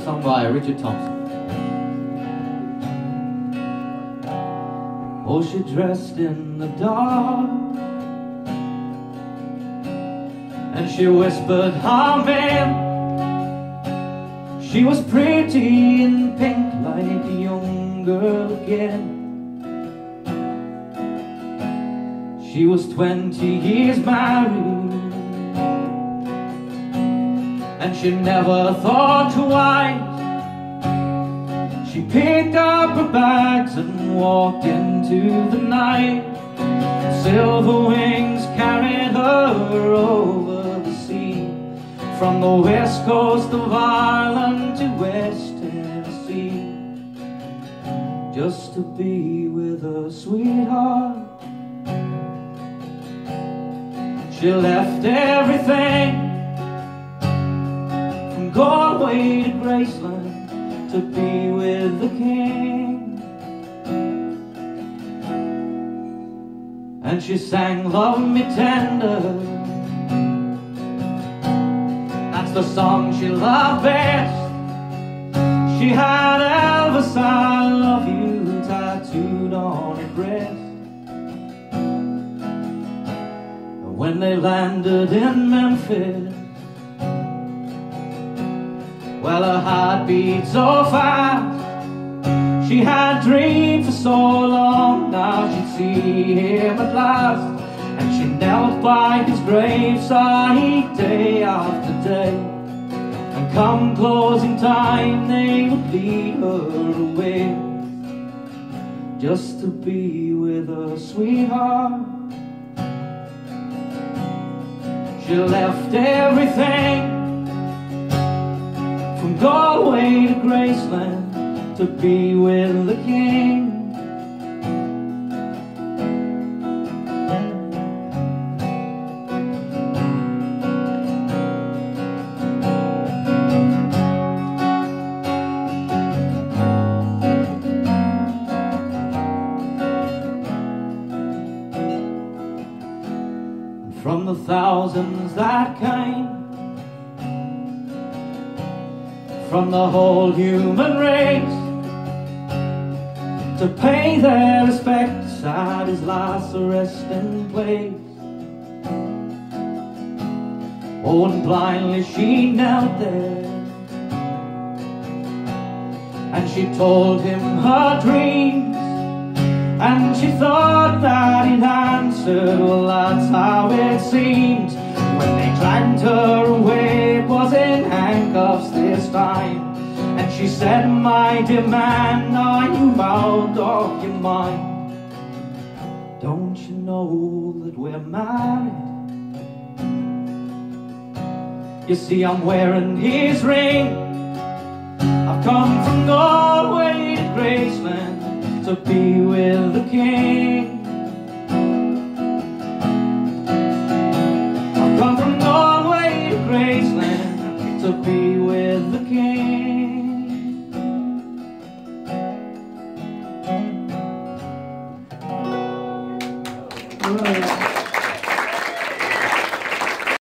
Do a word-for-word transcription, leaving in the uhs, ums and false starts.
song by Richard Thompson. Oh, she dressed in the dark, and she whispered, "Amen." She was pretty in pink like a young girl again. She was twenty years married, and she never thought twice. She picked up her bags and walked into the night. Silver wings carried her over the sea, from the west coast of Ireland to West Tennessee, just to be with her sweetheart. She left everything, from Galway to Graceland, to be with the King. And she sang "Love Me Tender," that's the song she loved best. She had Elvis "I Love You" tattooed on her breast. When they landed in Memphis, well, her heart beat so fast. She had dreamed for so long, now she'd see him at last. And she knelt by his graveside day after day, and come closing time they would lead her away, just to be with her sweetheart. She left everything, from Galway to Graceland, to be with the King. From the thousands that came from the whole human race, to pay their respects at his last resting place. Oh, and blindly she knelt there, and she told him her dreams, and she thought that he'd answered. Well, that's how it seemed. When they dragged her away, it was in handcuffs this time. And she said, "My dear man, are you out of your mind? Don't you know that we're married? You see, I'm wearing his ring. I've come from Galway to Graceland, to be with the King. I've come from Galway to Graceland, to be